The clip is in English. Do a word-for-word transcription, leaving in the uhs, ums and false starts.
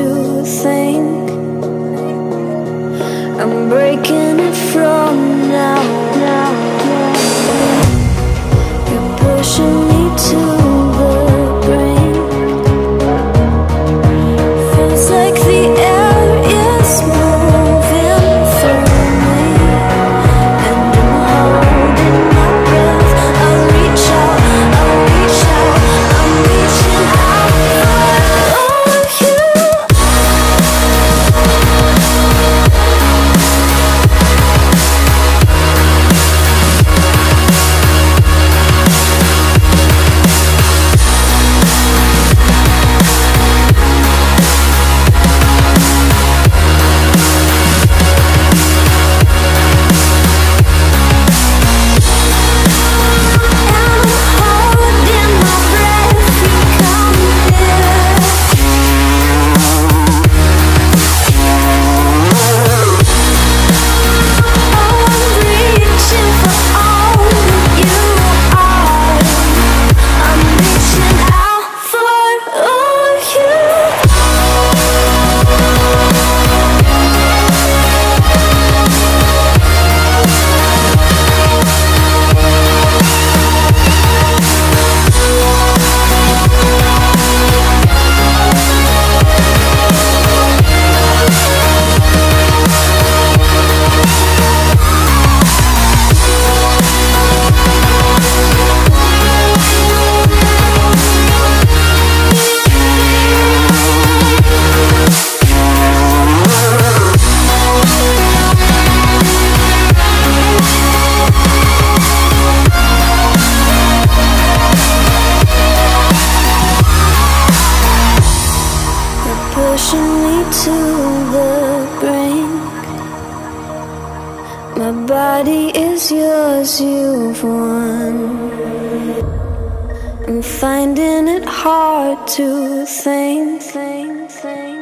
to think. I'm breaking it from now, now, now. You're pushing me to the brink. Feels like the air is moving through me, and I'm holding my breath. I'll reach out, I'll reach out, I'm reaching out for you. Pushing me to the brink. My body is yours, you've won. I'm finding it hard to think, think, think.